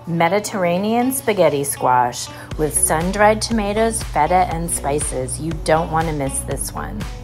Mediterranean spaghetti squash with sun-dried tomatoes, feta, and spices. You don't want to miss this one.